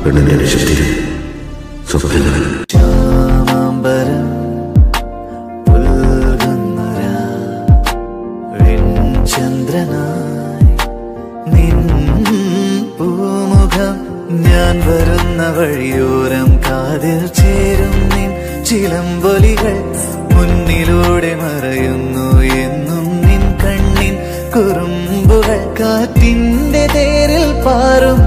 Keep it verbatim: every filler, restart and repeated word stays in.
പെണ്ണിന്റെ ലക്ഷ്യത്തിൽ സ്വപ്നങ്ങൾ ചന്ദ്രനായി നിൻ പൂമുഖം ഞാൻ വരുന്ന വഴിയോരം കാതിൽ ചേരും നിൻ ചിലമ്പൊലികൾ മുന്നിലൂടെ മറയുന്നു എന്നും നിൻ കണ്ണിൻ കുറുമ്പുകൾ കാറ്റിന്റെ തേരിൽ പാറും